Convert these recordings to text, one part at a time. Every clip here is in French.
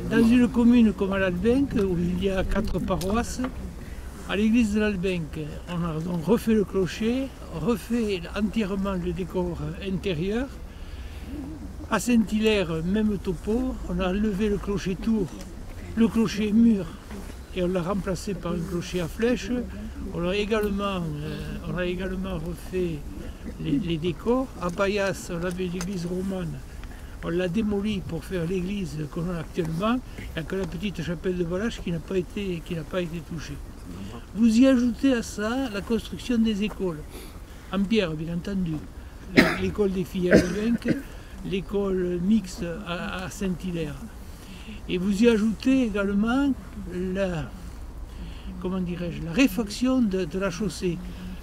Dans une commune comme à l'Albenque, où il y a 4 paroisses, à l'église de l'Albenque, on a donc refait le clocher, refait entièrement le décor intérieur. À Saint-Hilaire, même topo, on a enlevé le clocher tour, le clocher mur, et on l'a remplacé par un clocher à flèche. On a également refait les décors. À Paillasse, on avait l'église romane. On l'a démolie pour faire l'église qu'on a actuellement. Il n'y a que la petite chapelle de Valache qui n'a pas été touchée. Vous y ajoutez à ça la construction des écoles, en pierre bien entendu. L'école des filles à l'Albenque, l'école mixte à Saint-Hilaire. Et vous y ajoutez également la réfaction de la chaussée.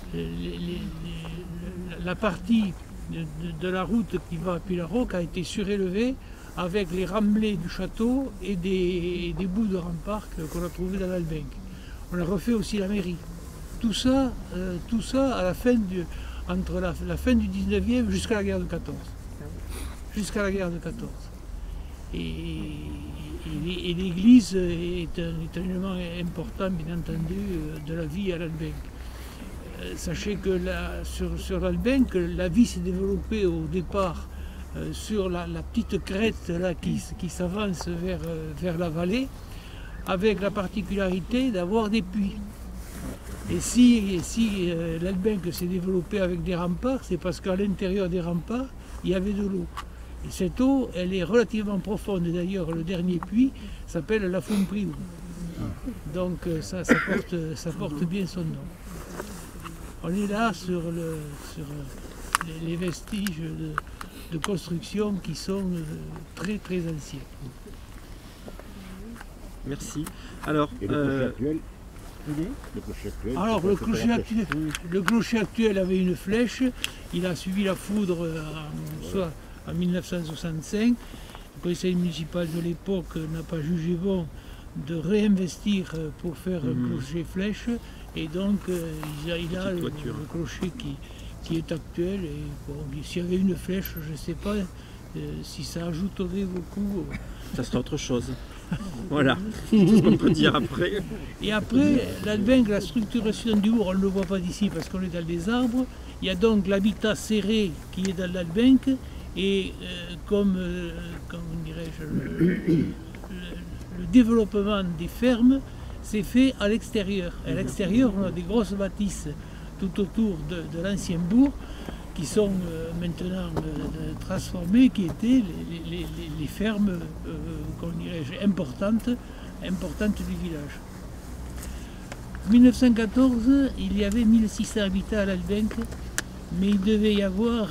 La partie de la route qui va à Pilaroc a été surélevée avec les remblais du château et des bouts de rempart qu'on a trouvés dans l'Albenque. On a refait aussi la mairie. Tout ça à la fin entre la fin du 19e jusqu'à la guerre de 14. Jusqu'à la guerre de 14. Et l'église est un élément important, bien entendu, de la vie à l'Albenque. Sachez que sur l'Albenque, la vie s'est développée au départ sur la petite crête là, qui s'avance vers la vallée, avec la particularité d'avoir des puits. Et si l'Albenque s'est développée avec des remparts, c'est parce qu'à l'intérieur des remparts, il y avait de l'eau. Et cette eau, elle est relativement profonde. D'ailleurs, le dernier puits s'appelle la Fompriou. Donc ça porte bien son nom. On est là sur les vestiges de construction qui sont très très anciens. Merci. Alors, et le clocher actuel Alors le clocher actuel avait une flèche, il a suivi la foudre en 1965. Le conseil municipal de l'époque n'a pas jugé bon de réinvestir pour faire un clocher flèche, et donc il a le clocher qui est actuel. Et bon, s'il y avait une flèche, je ne sais pas si ça ajouterait beaucoup. Ça serait autre chose. Voilà, c'est tout ce qu'on peut dire après. Et après, l'Albenque, la structuration du bourg, on ne le voit pas d'ici parce qu'on est dans des arbres. Il y a donc l'habitat serré qui est dans l'Albenque, et comme dirais-je, le développement des fermes s'est fait à l'extérieur. À l'extérieur, on a des grosses bâtisses tout autour de l'ancien bourg qui sont maintenant transformées, qui étaient les fermes importantes du village. En 1914, il y avait 1600 habitants à l'Albenque, mais il devait y avoir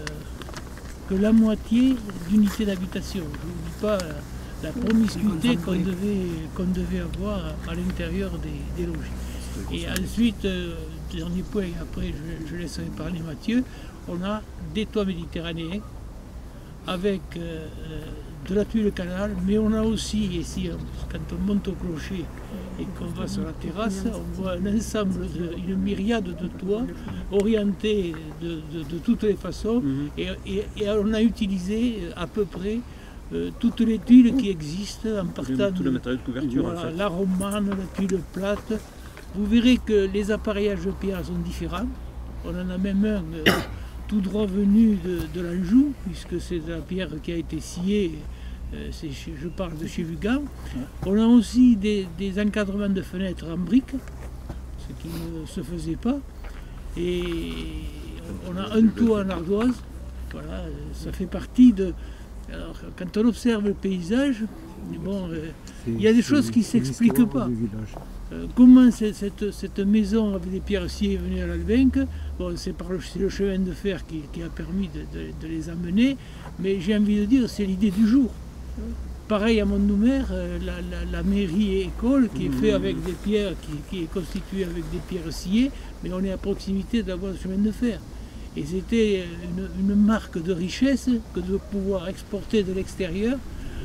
que la moitié d'unités d'habitation. Je ne vous dis pas la promiscuité qu'on devait avoir à l'intérieur des logis. Et ensuite, dernier point, après je laisserai parler Mathieu, on a des toits méditerranéens avec de la tuile canal, mais on a aussi, ici, quand on monte au clocher et qu'on va sur la terrasse, on voit un ensemble, une myriade de toits orientés de toutes les façons, et on a utilisé à peu près toutes les tuiles qui existent en partant tout le matériel de couverture, voilà, en fait. la romane, la tuile plate. Vous verrez que les appareillages de pierre sont différents. On en a même un tout droit venu de l'Anjou, puisque c'est de la pierre qui a été sciée, je parle de chez Vugan. On a aussi des encadrements de fenêtres en briques, ce qui ne se faisait pas. Et on a un toit en ardoise. Voilà, ça fait partie de... Alors, quand on observe le paysage, bon, il y a des choses qui ne s'expliquent pas. Comment cette maison avec des pierres sciées est venue à l'Albenque? Bon, c'est le chemin de fer qui a permis de les amener, mais j'ai envie de dire c'est l'idée du jour. Pareil à Montnoumer, la mairie et école qui est fait avec des pierres, qui est constituée avec des pierres sciées, mais on est à proximité d'avoir le chemin de fer. Et c'était une marque de richesse que de pouvoir exporter de l'extérieur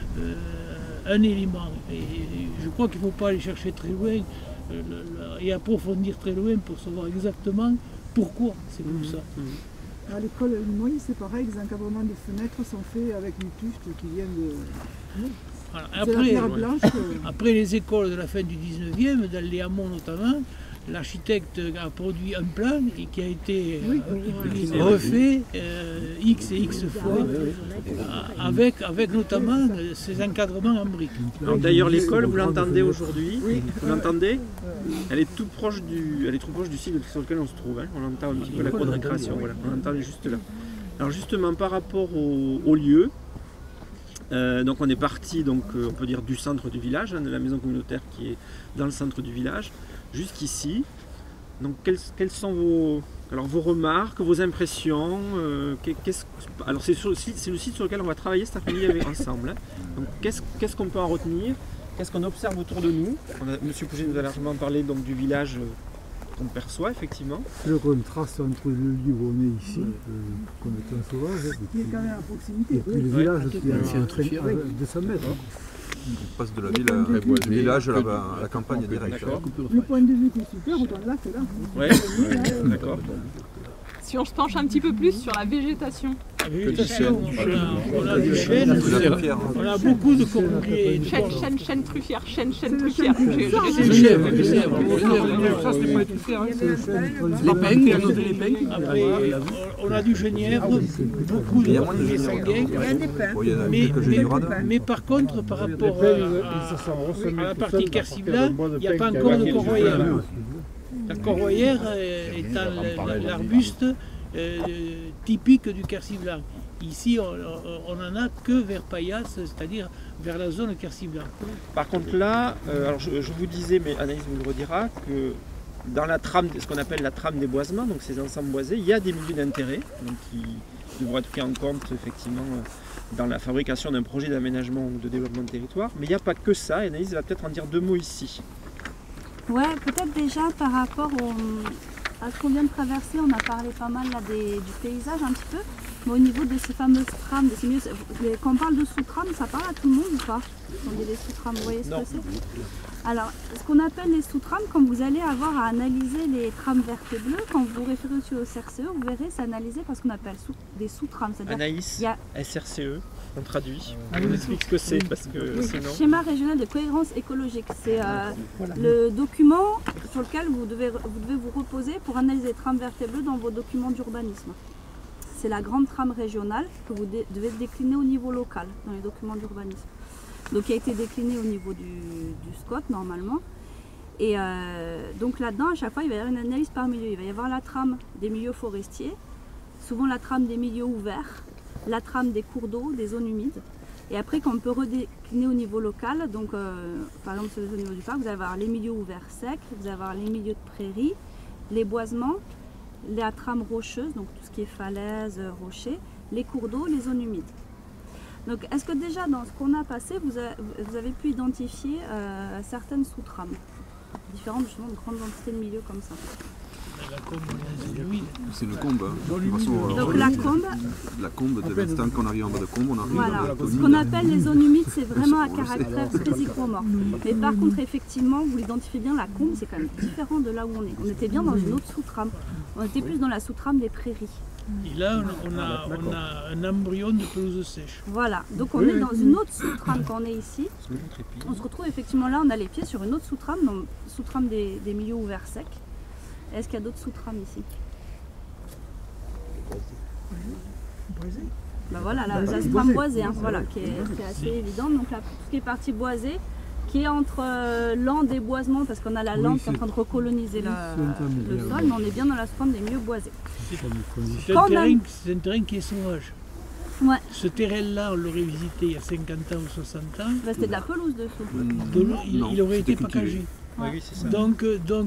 un élément. Et je crois qu'il ne faut pas aller chercher très loin et approfondir très loin pour savoir exactement pourquoi c'est comme ça. À l'école Limogne, c'est pareil, les encadrements des fenêtres sont faits avec une tuste qui vient de... Voilà. C'est la pierre blanche. Après les écoles de la fin du 19e, dans les hameaux notamment, l'architecte a produit un plan qui a été refait X et X fois, avec notamment ces encadrements en briques. D'ailleurs, l'école, vous l'entendez aujourd'hui? Vous l'entendez? Elle est tout proche du site sur lequel on se trouve. Hein. On entend un petit peu la cour de récréation. Voilà. On entend juste là. Alors justement, par rapport au lieu, donc on est parti, donc, on peut dire, du centre du village, hein, de la maison communautaire qui est dans le centre du village, jusqu'ici. Donc quelles sont vos remarques, vos impressions alors c'est le site sur lequel on va travailler cet après-midi ensemble. Hein. Donc qu'est-ce qu'on peut en retenir? Qu'est-ce qu'on observe autour de nous? Monsieur Pouget nous a largement parlé donc, du village qu'on perçoit effectivement. Le contraste entre le lieu où on est ici, qu'on est un sauvage, qui est quand même à proximité. et puis le village qui est à 200 mètres. On passe de la ville du village à la campagne direct. Le point de vue qui est super, autant là que là. Ouais, d'accord. Si on se penche un petit peu plus sur la végétation. La végétation, on a du chêne, on a beaucoup de courriers. Chêne truffière, chêne truffière. Ça, c'est pas tout faire, Les pins, après, on a du genièvre, beaucoup de courriers sanguins. Mais par contre, par rapport à la partie Quercy-Blanc, il n'y a pas encore de corroyère. La corroyère étant l'arbuste typique du Quercy-Blanc. Ici, on n'en a que vers Paillasse, c'est-à-dire vers la zone Quercy-Blanc. Par contre là, alors je vous disais, mais Anaïs vous le redira, que dans la trame, ce qu'on appelle la trame des boisements, donc ces ensembles boisés, il y a des milieux d'intérêt qui devront être pris en compte effectivement dans la fabrication d'un projet d'aménagement ou de développement de territoire. Mais il n'y a pas que ça, et Anaïs va peut-être en dire deux mots ici. Ouais, peut-être déjà par rapport à ce qu'on vient de traverser, on a parlé pas mal là, du paysage un petit peu, mais au niveau de ces fameuses trames, de ces milieux, quand on parle de sous-trames, ça parle à tout le monde ou pas? On dit les sous-trames, vous voyez ce que c'est? Alors, ce qu'on appelle les sous-trames, quand vous allez avoir à analyser les trames vertes et bleues, quand vous référez aussi au SRCE, vous verrez, c'est analysé par ce qu'on appelle des sous-trames. Anaïs, SRCE, on traduit. On explique ce que c'est parce que sinon... Schéma régional de cohérence écologique, c'est le document sur lequel vous devez vous reposer pour analyser les trames vertes et bleues dans vos documents d'urbanisme. C'est la grande trame régionale que vous devez décliner au niveau local dans les documents d'urbanisme. Donc qui a été décliné au niveau du SCOT normalement. Et donc là-dedans, à chaque fois, il va y avoir une analyse par milieu. Il va y avoir la trame des milieux forestiers, souvent la trame des milieux ouverts, la trame des cours d'eau, des zones humides. Et après, quand on peut redécliner au niveau local, donc par exemple au niveau du parc, vous allez avoir les milieux ouverts secs, vous allez avoir les milieux de prairies, les boisements, la trame rocheuse, donc tout ce qui est falaises, rochers, les cours d'eau, les zones humides. Donc est-ce que déjà dans ce qu'on a passé, vous avez pu identifier certaines sous-trames, différentes justement de grandes entités de milieux comme ça? C'est le combe. Donc la combe. La combe, dès l'instant qu'on arrive en bas de combe, on arrive voilà. dans la commune. Ce qu'on appelle les zones humides, c'est vraiment à caractère très hygromorphe. Mais par contre, effectivement, vous l'identifiez bien, la combe, c'est quand même différent de là où on est. On était bien dans une autre sous-trame. On était plus dans la sous-trame des prairies. Et là, on a un embryon de pelouse sèche. Voilà, donc on est dans une autre sous-trame quand on est ici. On se retrouve effectivement là, on a les pieds sur une autre sous-trame, sous-trame des milieux ouverts secs. Est-ce qu'il y a d'autres sous-trames ici? Ben voilà, la sous-trame boisée, hein, voilà, qui est assez évidente. Donc là, tout ce qui est partie boisée, qui est entre lande et boisement, parce qu'on a la lande qui est en train de recoloniser le sol, mais on est bien dans la sous-trame des milieux boisés. C'est un terrain qui est sauvage. Ouais. Ce terrain-là, on l'aurait visité il y a 50 ans ou 60 ans. Ben, c'était de la pelouse dessous. Il aurait été packagé. Ouais. Oui, c'est ça. Donc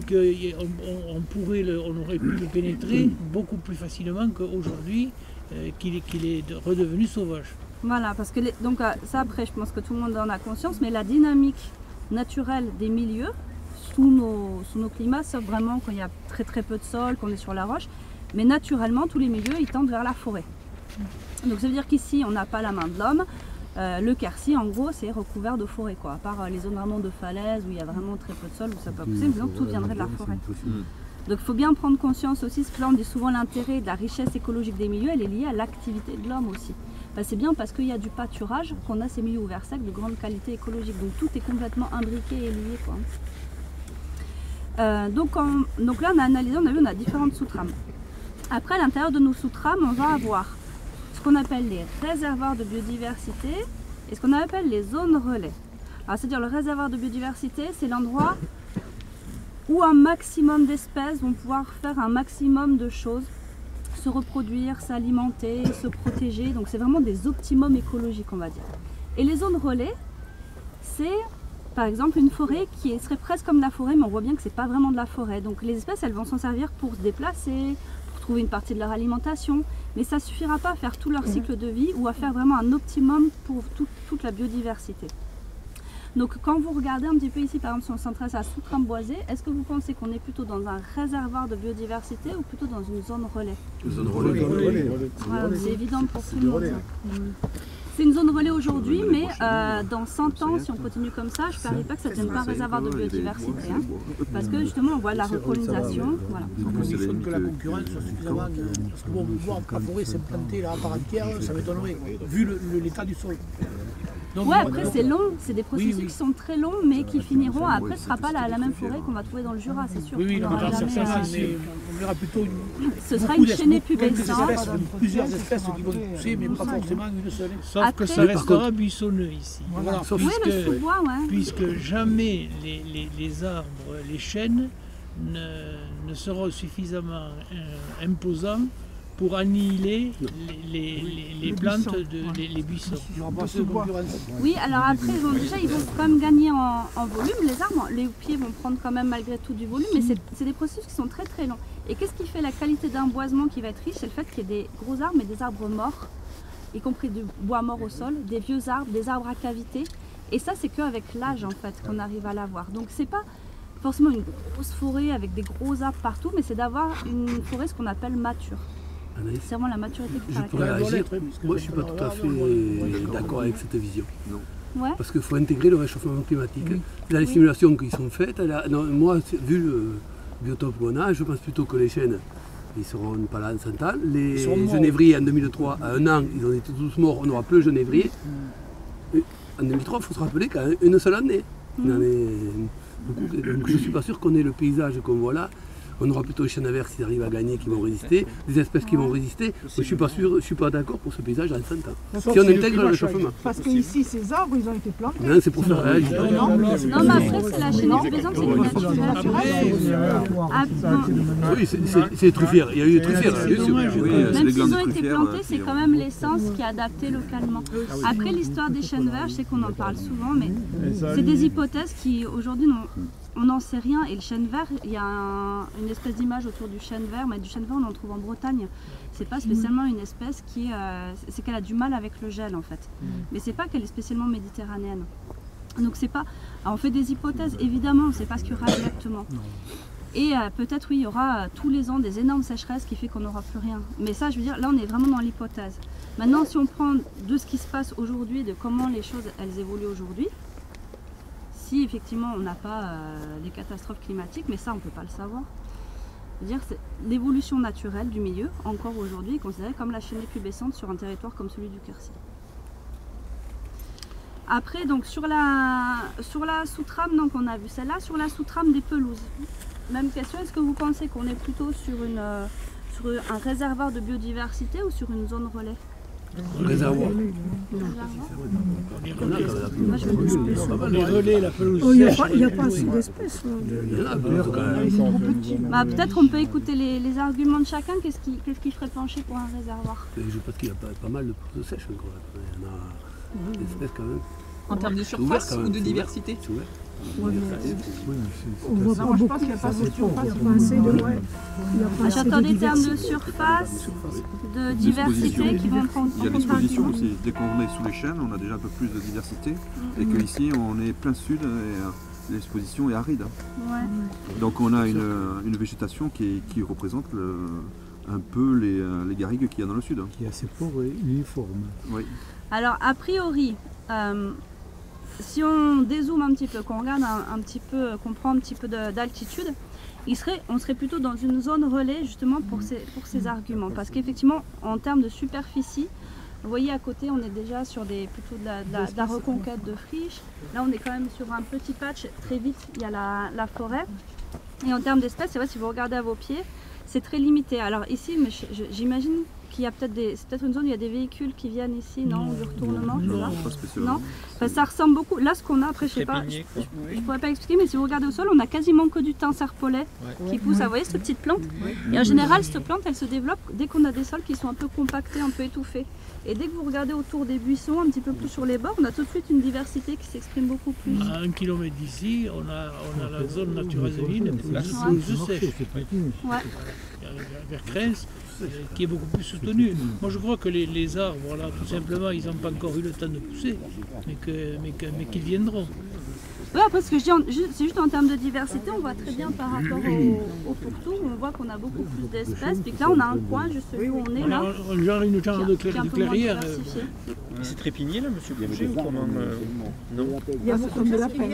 on aurait pu le pénétrer beaucoup plus facilement qu'aujourd'hui qu'il est redevenu sauvage. Voilà, parce que donc ça après je pense que tout le monde en a conscience, mais la dynamique naturelle des milieux sous nos climats, c'est vraiment quand il y a très peu de sol, qu'on est sur la roche, mais naturellement tous les milieux ils tendent vers la forêt. Donc ça veut dire qu'ici on n'a pas la main de l'homme. Le Quercy, en gros, c'est recouvert de forêt, quoi. À part les zones vraiment de falaises où il y a vraiment très peu de sol, où ça peut pousser, mais donc tout viendrait de la forêt. Donc il faut bien prendre conscience aussi, parce que là on dit souvent l'intérêt de la richesse écologique des milieux, elle est liée à l'activité de l'homme aussi. C'est bien parce qu'il y a du pâturage qu'on a ces milieux ouverts secs de grande qualité écologique. Donc tout est complètement imbriqué et lié, quoi. Donc là on a analysé, on a vu, on a différentes sous-trames. Après, à l'intérieur de nos sous-trames, on va avoir ce qu'on appelle les réservoirs de biodiversité et ce qu'on appelle les zones relais. Alors, c'est-à-dire le réservoir de biodiversité, c'est l'endroit où un maximum d'espèces vont pouvoir faire un maximum de choses, se reproduire, s'alimenter, se protéger. Donc c'est vraiment des optimums écologiques, on va dire. Et les zones relais, c'est par exemple une forêt qui serait presque comme la forêt, mais on voit bien que c'est pas vraiment de la forêt. Donc les espèces, elles vont s'en servir pour se déplacer, pour trouver une partie de leur alimentation, mais ça suffira pas à faire tout leur cycle de vie ou à faire vraiment un optimum pour toute la biodiversité. Donc quand vous regardez un petit peu ici, par exemple si on s'intéresse à la sous-trame boisée, est-ce que vous pensez qu'on est plutôt dans un réservoir de biodiversité ou plutôt dans une zone relais? Zone relais. Voilà, c'est évident pour tout le monde. C'est une zone relais aujourd'hui, mais dans 100 ans, si on continue comme ça, je ne parie pas que ça ne devienne pas un réservoir de biodiversité. Hein, parce que justement, on voit la recolonisation. Voilà. Il faut que la concurrence soit suffisamment... Parce que bon, voir la forêt s'implanter là à part entière, ça m'étonnerait, vu l'état du sol. Donc, ouais, après c'est long, c'est des processus qui sont très longs, mais qui finiront. Après, ce ne sera pas la même forêt qu'on va trouver dans le Jura, c'est sûr. Oui, on verra plutôt ce sera une chaînée pubescente. Plusieurs espèces qui vont pousser, mais pas forcément une seule. Sauf que ça restera buissonneux ici. Voilà. Oui, le sous-bois, ouais. Puisque jamais les arbres, les chênes ne seront suffisamment imposants pour annihiler les plantes, les buissons. Oui, alors après, déjà, ils vont quand même gagner en volume. Les arbres, les pieds vont prendre quand même malgré tout du volume, mais c'est des processus qui sont très très longs. Et qu'est-ce qui fait la qualité d'un boisement qui va être riche? C'est le fait qu'il y ait des gros arbres, mais des arbres morts, y compris du bois mort au sol, des vieux arbres, des arbres à cavité. Et ça, c'est qu'avec l'âge, en fait, qu'on arrive à l'avoir. Donc, c'est pas forcément une grosse forêt avec des gros arbres partout, mais c'est d'avoir une forêt, ce qu'on appelle mature. C'est vraiment la maturité qui Je pourrais réagir. Moi, je ne suis pas tout à fait d'accord avec cette vision. Non. Ouais. Parce qu'il faut intégrer le réchauffement climatique. Là, les simulations qui sont faites, moi, vu le biotope qu'on a, je pense plutôt que les chênes, ils seront pas là en 100 ans. Les genévriers, en 2003, à 1 an, ils ont été tous morts, on n'aura plus de genévriers. En 2003, il faut se rappeler qu'à une seule année, il en est beaucoup. Donc, je ne suis pas sûr qu'on ait le paysage qu'on voit là. On aura plutôt les chênes verts s'ils arrivent à gagner, qui vont résister, des espèces qui vont résister. Mais je suis pas sûr, je suis pas d'accord pour ce paysage à 100 ans. Si on intègre le réchauffement. Parce que ici, ces arbres, ils ont été plantés. Non, c'est pour faire réagir. Non, mais après, c'est la chaîne pubescente, c'est une naturelle. Oui, c'est les truffières. Il y a eu les truffières. Même s'ils ont été plantés, c'est quand même l'essence qui est adaptée localement. Après, l'histoire des chênes verts, je sais qu'on en parle souvent, mais c'est des hypothèses qui, aujourd'hui, on n'en sait rien. Et le chêne vert, il y a une espèce d'image autour du chêne vert, mais du chêne vert on en trouve en Bretagne. C'est pas spécialement une espèce qui c'est qu'elle a du mal avec le gel en fait. Mais c'est pas qu'elle est spécialement méditerranéenne. Donc c'est pas. Alors, on fait des hypothèses, évidemment, on ne sait pas ce qu'il y aura exactement. Et peut-être oui, il y aura tous les ans des énormes sécheresses qui fait qu'on n'aura plus rien. Mais ça, je veux dire, là on est vraiment dans l'hypothèse. Maintenant, si on prend de ce qui se passe aujourd'hui, de comment les choses elles évoluent aujourd'hui, si effectivement on n'a pas les catastrophes climatiques, mais ça on ne peut pas le savoir. C'est-à-dire c'est l'évolution naturelle du milieu, encore aujourd'hui, est considérée comme la chaîne pubescente sur un territoire comme celui du Quercy. Après, donc sur la sous-trame, donc on a vu celle-là, sur la sous-trame des pelouses. Même question, est-ce que vous pensez qu'on est plutôt sur un réservoir de biodiversité ou sur une zone relais? Réservoir. Les relais, la pelouse. Il n'y a pas assez d'espèces. Peut-être on peut écouter les arguments de chacun. Qu'est-ce qui ferait pencher pour un réservoir? Je pense qu'il y a pas mal de pelouses sèches encore. Il y en a des espèces quand même. En termes de surface ou de diversité? On voit pas beaucoup, il n'y a pas assez de surface. J'attends des termes de surface, de diversité qui vont prendre. Il y a l'exposition aussi. Dès qu'on est sous les chênes, on a déjà un peu plus de diversité. Et qu'ici, on est plein sud et l'exposition est aride. Ouais. Donc on a une végétation qui représente un peu les garrigues qu'il y a dans le sud. Qui est assez pauvre et uniforme. Oui. Alors, a priori, si on dézoome un petit peu, qu'on regarde un petit peu, qu'on prend un petit peu d'altitude, on serait plutôt dans une zone relais justement pour ces arguments. Parce qu'effectivement, en termes de superficie, Vous voyez à côté, on est déjà sur plutôt de la reconquête de friches. Là, on est quand même sur un petit patch. Très vite, il y a la forêt. Et en termes d'espèces, c'est vrai, si vous regardez à vos pieds, c'est très limité. Alors ici, j'imagine qu'il y a c'est peut-être une zone où il y a des véhicules qui viennent ici, non, du retournement, non, enfin, ça ressemble beaucoup. Là, ce qu'on a, après, je sais pas, je pourrais pas expliquer, mais si vous regardez au sol, on a quasiment que du thym serpolet qui pousse. Vous voyez cette petite plante? Et en général, cette plante, elle se développe dès qu'on a des sols qui sont un peu compactés, un peu étouffés. Et dès que vous regardez autour des buissons, un petit peu plus sur les bords, on a tout de suite une diversité qui s'exprime beaucoup plus. À 1 km d'ici, on a la zone naturelle de l'île, plus sèche. Vers Crens, qui est beaucoup plus soutenue. Moi je crois que les arbres, là, tout simplement, ils n'ont pas encore eu le temps de pousser, mais qu'ils viendront. Oui, après ce que je dis, c'est juste en termes de diversité, on voit très bien par rapport au pourtour, on voit qu'on a beaucoup plus d'espèces, puis que là on a un coin juste où on est là. Genre une genre de clairière. C'est trépigné là, monsieur Boucher, ou comment non? Il y a beaucoup de lapins.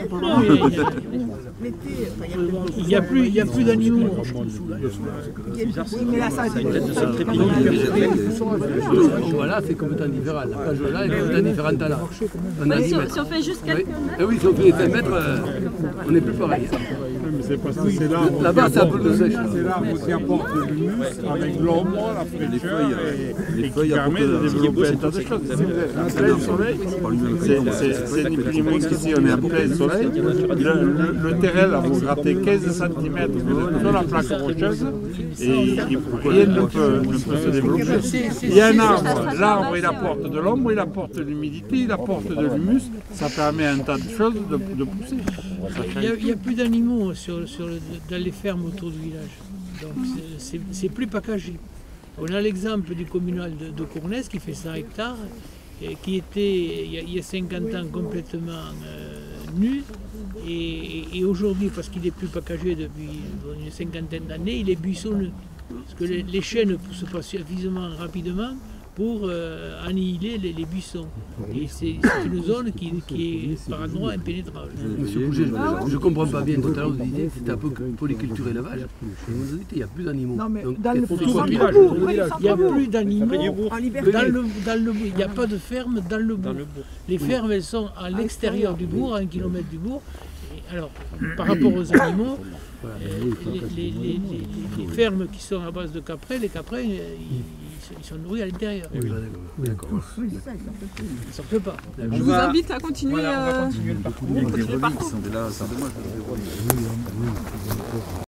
Il n'y a plus d'animaux. Mais là, ça a été Voilà, c'est complètement différent. La plage là est complètement différente à là. Si on fait juste quelques mètres. Oui, si on fait 5 mètres, on n'est plus pareil. Mais c'est parce que c'est là où Là-bas, c'est un peu de sèche. c'est là où qui apporte de l'humus avec l'ombre, la fraîcheur et qui permet de développer un tas de choses. Si vous êtes en plein soleil, c'est ni plus ni moins qu'ici, on est en plein soleil. Le terrain, là, vous grattez 15 cm sur la plaque rocheuse et rien ne peut se développer. Il y a un arbre, l'arbre il apporte de l'ombre, il apporte de l'humidité, il apporte de l'humus, ça permet à un tas de choses de pousser. Il n'y a plus d'animaux dans les fermes autour du village. Donc c'est plus packagé. On a l'exemple du communal de Cournez qui fait 100 hectares, et qui était il y a 50 ans complètement nu. Et aujourd'hui, parce qu'il est plus packagé depuis une cinquantaine d'années, il est buissonneux. Parce que les chais ne poussent pas suffisamment rapidement pour annihiler les buissons. Et c'est une zone qui est par endroits impénétrable. Monsieur Bouger, je ne comprends pas bien tout à l'heure, vous disiez que c'était un peu polyculture élevage. Il n'y a plus d'animaux. Non, mais Donc, dans le centre-bourg, il n'y a plus d'animaux en liberté. dans le bourg. Il n'y a pas de ferme dans le bourg. Les fermes, elles sont à l'extérieur du bourg, à 1 km du bourg. Et alors, par rapport aux animaux, les fermes qui sont à base de caprins, les caprins, ils sont nourris à l'intérieur. d'accord. Ils ne sortent pas. Je vous invite à continuer, Voilà, on va continuer le parcours. Il y a des relis qui sont là, c'est dommage.